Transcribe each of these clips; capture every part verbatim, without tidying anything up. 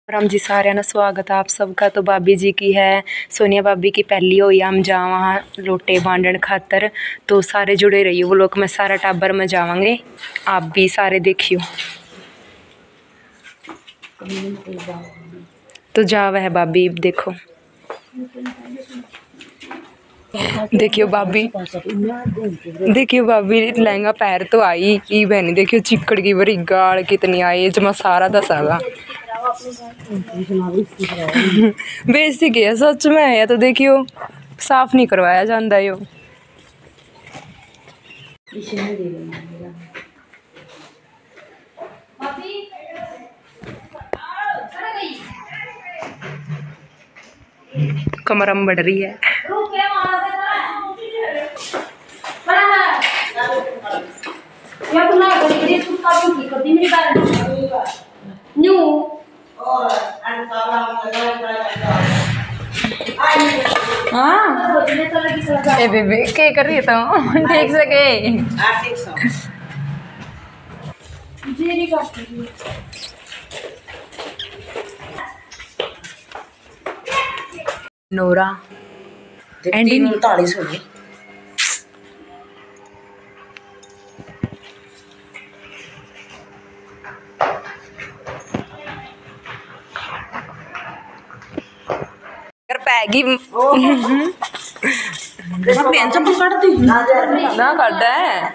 राम जी सारे ना स्वागत है आप सबका। तो भाभी जी की है सोनिया भाभी की पहली हुई हम जा वहाँ लोटे बांधन खातर, तो सारे जुड़े रहिए वो लोग में सारा टाबर में जावांगे, आप भी सारे देखियो। तो जा वह भाभी देखो, देखियो भाभी, देखियो भाभी लहंगा पैर तो आई ई बहनी, देखियो चिकड़ की बड़ी गाड़ कितनी आई जमा सारा दसागा बेइज्जती किया सच में है। तो देखियो साफ नहीं करवाया जाता यो। कमरम बढ़ रही है। ए बेबी के कर रही है तो ठीक से के नोरा एंडी उनतालीस हो गई। पैगी ना करता है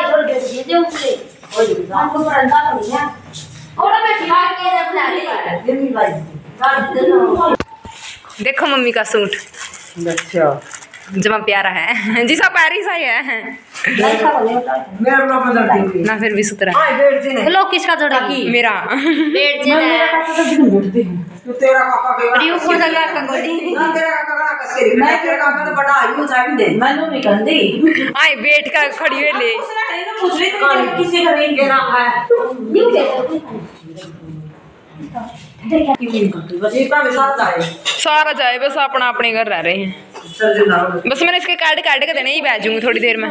देखो मम्मी का सूट जमा प्यारा है जी, सब पैरिस ही है ना, फिर भी सुतरा लोग किसका जोड़ा की मेरा बेड से तो तेरा काका के रियो को लगा कंगोली ना, तेरा काका का कसेरी मैं तेरा काका तो बड़ा आयु जाबी दे मैनू नहीं कंदी आई बैठ का खड़ी हुए ले पूछ रही तो किसी का नहीं केरा है न्यू सारा जाए बस अपना अपने घर रह रहे हैं। बस मैंने इसके कार्ड काट के देने ही बैजूंगी थोड़ी देर में।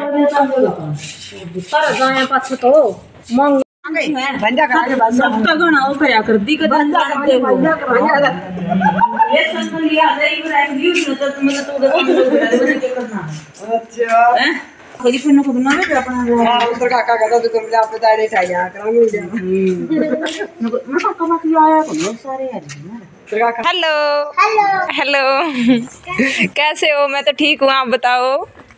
बंदा सबका गणाओ करया कर दी कदा करते हो ये संग लिया दे इब्राहिम यूज न तो मतलब तो क्या करना। अच्छा हैं कोई फिर को बना में अपना हां तो काका का तो तुम जा बता दे आया करांगे मैं काका मत आया को सारे यार। हेलो हेलो हेलो कैसे हो? मैं तो ठीक हूं, आप बताओ।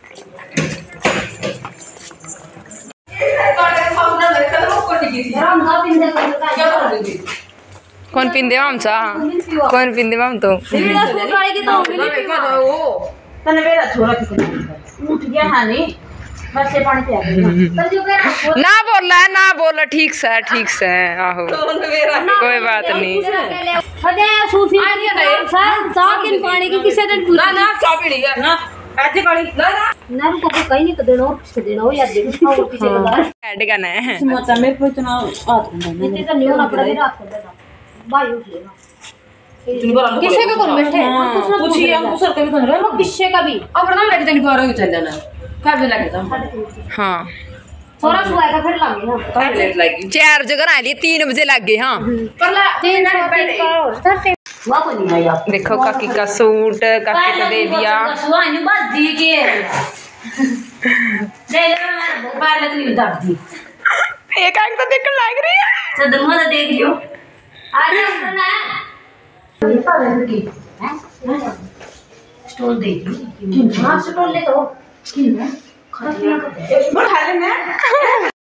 कौन पिंदे हम सा कौन पिंदे हम तो तने मेरा छोरा कितना उठ गया हां नहीं बस से पानी पे आ ना बोला है ना बोला ठीक से ठीक से आहो कोई बात नहीं। अरे सूफी सर साकिन पानी की किसे ने ना ना चाय पी लिया ना ऐसे पानी ना ना ना को कहीं नहीं देना और किसे देना हो यार देखो और किसे बता ऐड करना है समाचार मेरे को इतना बात करना इतने तो नहीं होना पड़ेगा रात को देना भाई उठ लेना किसे का कौन बैठे पूछिए हम सर कभी तो रहो किसे का भी अब ना लेके जाने बारह को चल जाना क्या भी लगे था। हां थोड़ा सुआएगा फिर लागे ना कब लेट लगी चार जगह आ ली तीन बजे लग गए। हां पर तीन बैठे वो को नहीं आया। देखो काकी का सूट काकी को दे दिया सुआनी बस दी के ले ले मैं बाहर लग नहीं उतार दी एक आंख तो देखने लग रही है तो तुम तो देख लियो आ जाओ ना ये पाले की हैं स्टोर दे दी हां स्टोर ले तो किन है खा ले ना